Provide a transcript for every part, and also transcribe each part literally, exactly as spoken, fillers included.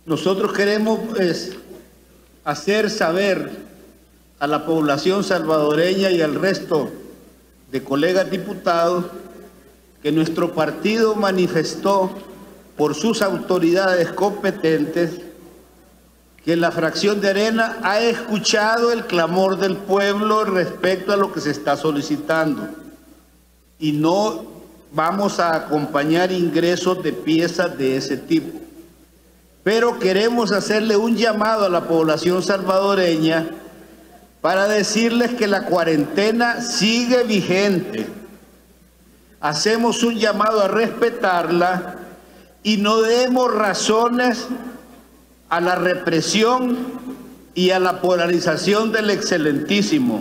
Nosotros queremos pues, hacer saber a la población salvadoreña y al resto de colegas diputados que nuestro partido manifestó por sus autoridades competentes que la fracción de Arena ha escuchado el clamor del pueblo respecto a lo que se está solicitando y no vamos a acompañar ingresos de piezas de ese tipo. Pero queremos hacerle un llamado a la población salvadoreña para decirles que la cuarentena sigue vigente. Hacemos un llamado a respetarla y no demos razones a la represión y a la polarización del excelentísimo.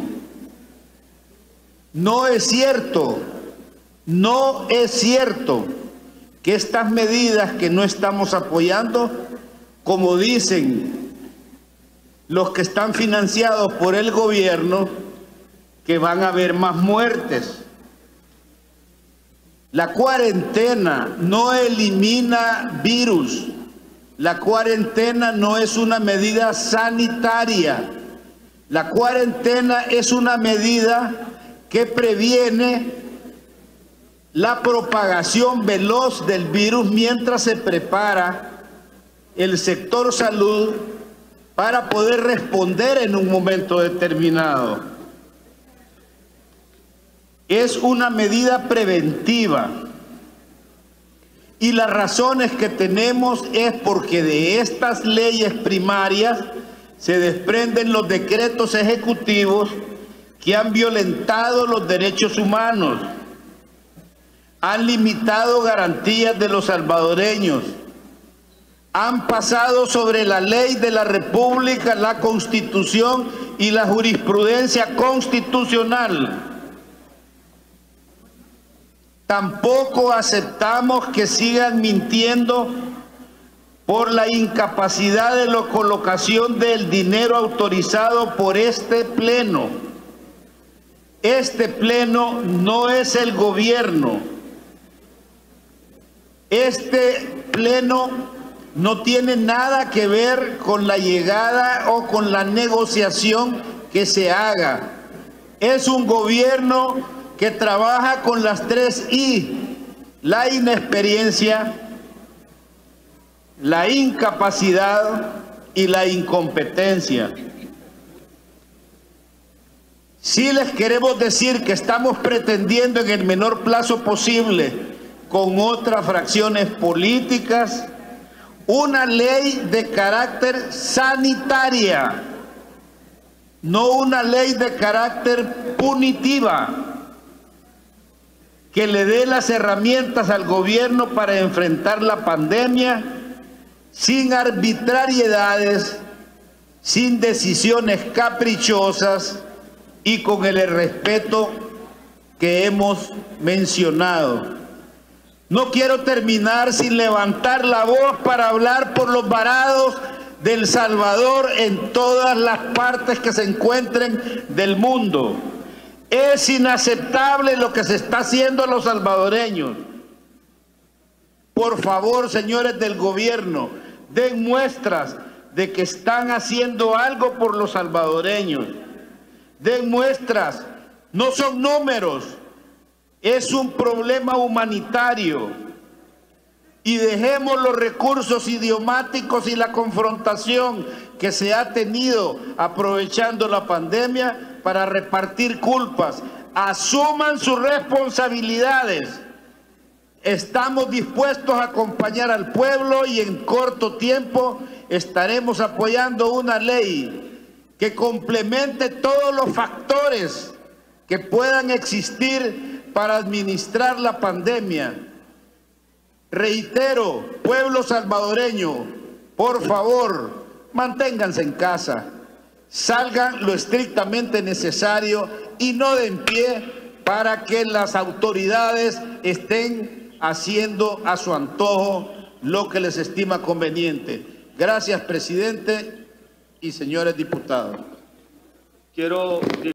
No es cierto, no es cierto que estas medidas que no estamos apoyando, como dicen los que están financiados por el gobierno, que van a haber más muertes. La cuarentena no elimina virus. La cuarentena no es una medida sanitaria. La cuarentena es una medida que previene la propagación veloz del virus mientras se prepara el sector salud para poder responder en un momento determinado. Es una medida preventiva. Y las razones que tenemos es porque de estas leyes primarias se desprenden los decretos ejecutivos que han violentado los derechos humanos, han limitado garantías de los salvadoreños, han pasado sobre la ley de la República, la Constitución y la jurisprudencia constitucional. Tampoco aceptamos que sigan mintiendo por la incapacidad de la colocación del dinero autorizado por este pleno. Este pleno no es el gobierno. Este pleno no tiene nada que ver con la llegada o con la negociación que se haga. Es un gobierno que trabaja con las tres I, la inexperiencia, la incapacidad y la incompetencia. Sí les queremos decir que estamos pretendiendo en el menor plazo posible, con otras fracciones políticas, una ley de carácter sanitaria, no una ley de carácter punitiva, que le dé las herramientas al gobierno para enfrentar la pandemia sin arbitrariedades, sin decisiones caprichosas y con el respeto que hemos mencionado. No quiero terminar sin levantar la voz para hablar por los varados del Salvador en todas las partes que se encuentren del mundo. Es inaceptable lo que se está haciendo a los salvadoreños. Por favor, señores del gobierno, den muestras de que están haciendo algo por los salvadoreños. Den muestras, no son números. Es un problema humanitario y dejemos los recursos idiomáticos y la confrontación que se ha tenido aprovechando la pandemia para repartir culpas. Asuman sus responsabilidades. Estamos dispuestos a acompañar al pueblo y en corto tiempo estaremos apoyando una ley que complemente todos los factores que puedan existir para administrar la pandemia. Reitero, pueblo salvadoreño, por favor, manténganse en casa, salgan lo estrictamente necesario y no den pie para que las autoridades estén haciendo a su antojo lo que les estima conveniente. Gracias, presidente y señores diputados. Quiero